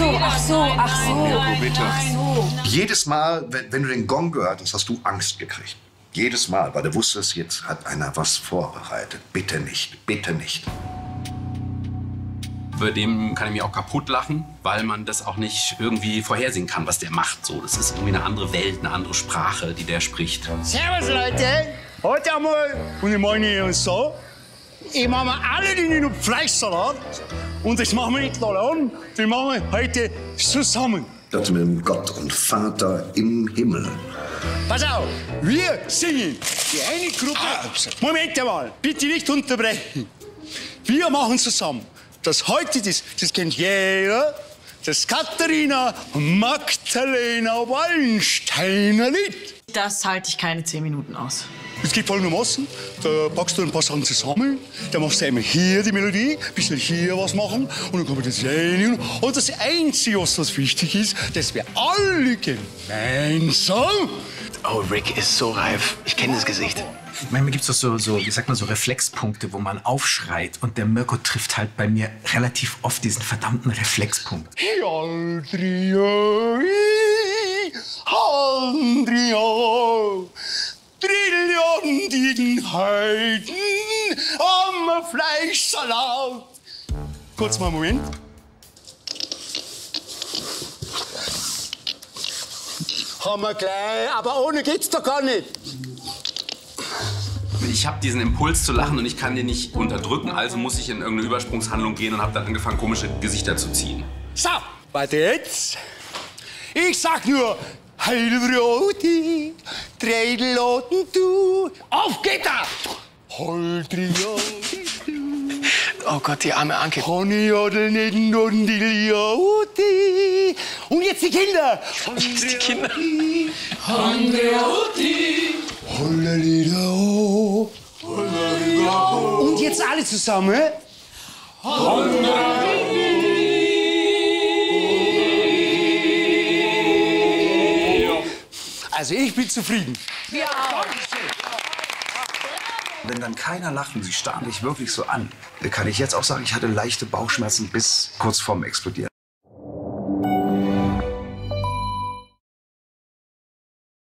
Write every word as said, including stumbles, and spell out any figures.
ach so, ach so. Bitte. Jedes Mal, wenn, wenn du den Gong gehört hast, hast du Angst gekriegt. Jedes Mal, weil du wusstest, jetzt hat einer was vorbereitet. Bitte nicht, bitte nicht. Über dem kann ich mich auch kaputt lachen, weil man das auch nicht irgendwie vorhersehen kann, was der macht. So, das ist irgendwie eine andere Welt, eine andere Sprache, die der spricht. Servus, Leute. Heute einmal, und ich meine uns so, ich mache mir alle Dinge noch Fleischsalat. Und das machen wir nicht allein, das machen wir heute zusammen. Das mit dem Gott und Vater im Himmel. Pass auf, wir singen. Die eine Gruppe. Moment mal, bitte nicht unterbrechen. Wir machen zusammen das heute, das, das kennt jeder, das Katharina Magdalena Wallensteiner Lied. Das halte ich keine zehn Minuten aus. Es geht folgendermaßen, da packst du ein paar Sachen zusammen, dann machst du einmal hier die Melodie, ein bisschen hier was machen und dann kommt das rein. Und das Einzige, was das wichtig ist, dass wir alle gemeinsam... Oh, Rick ist so reif. Ich kenne das Gesicht. Manchmal gibt es doch so, so, wie sagt man, so Reflexpunkte, wo man aufschreit. Und der Mirko trifft halt bei mir relativ oft diesen verdammten Reflexpunkt. Aldrio, Aldrio, Trillionen Heiden am Fleischsalat. Kurz mal einen Moment. Haben wir gleich, aber ohne geht's doch gar nicht. Ich habe diesen Impuls zu lachen und ich kann den nicht unterdrücken, also muss ich in irgendeine Übersprungshandlung gehen und habe dann angefangen, komische Gesichter zu ziehen. So, warte jetzt. Ich sag nur, Heilbroti, Treideloten du. Auf geht er! Holdrioti du. Oh Gott, die arme Anke. Honeyodel nitten und Dilioti. Und jetzt die Kinder. Die Kinder. Andreoti. Hollalidao. Und jetzt alle zusammen. Also ich bin zufrieden. Ja. Wenn dann keiner lacht und sie starren dich wirklich so an, kann ich jetzt auch sagen, ich hatte leichte Bauchschmerzen bis kurz vorm Explodieren.